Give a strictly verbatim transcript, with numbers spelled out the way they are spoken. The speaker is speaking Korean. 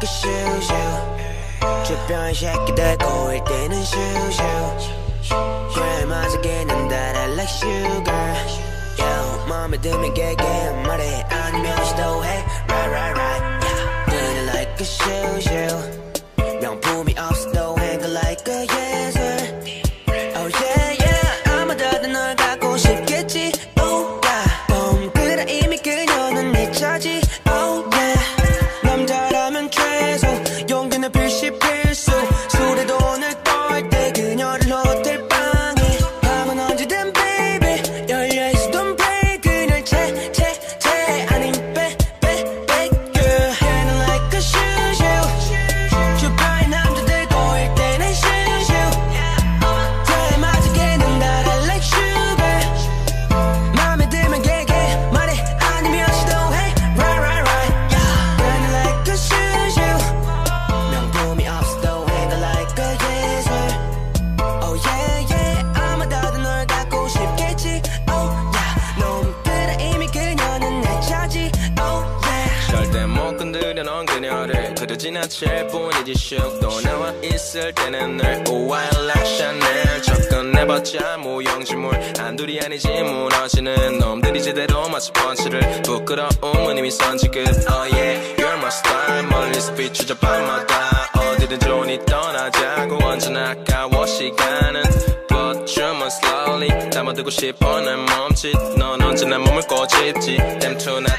like a shoo-shoo 주변 새끼들 꼬일 때는 슈슈 그래 맞아기는 달아 like sugar yeah, 맘에 들면 개개 말해 아니면 시도해 right right right yeah. 그래 like a shoo-shoo 명품이 없어도 행거 like a 예술 oh yeah yeah 아무데도 널 갖고 싶겠지 oh yeah 봄 그래 이미 그녀는 내 차지 oh yeah 남자라면 최소 용기는 필시 필수 술에 돈을 떨 때 그녀를 호텔 방에 밤은 언제든 baby 열려있어 don't play 그녀를 채 채 채 아님 빼 빼 빼 girl 걔는 like a shoo-shoo 주변의 남자들 꼬일 때는 shoo-shoo 그래 맞아 걔는 달아 like sugar 맘에 들면 개개 말해 아니면 시도해 right right right yeah. 걔는 like a shoo-shoo 명품이 없어도 행거 like a 예술 oh yeah yeah 아무데도 널 갖고 싶겠지 oh yeah 놈들은 이미 그녀는 내 차지 oh yeah 절대 못 건드려 넌 그녀를 그저 지나칠 뿐이지 슉 또 나와 있을 때는 늘 white like Chanel 접근해봤자 무용지물 한둘이 아니지 무너지는 놈들이 제대로 맞춰 펀치를 부끄러움은 이미 선지급 oh yeah you're my star 멀리서 비추져 밤마다 어디든 좋으니 떠나자고 언제나 아까워 시간은 But you must slowly 담아두고 싶어 난 멈칫 넌 언제나 몸을 꼬집지 Damn tonight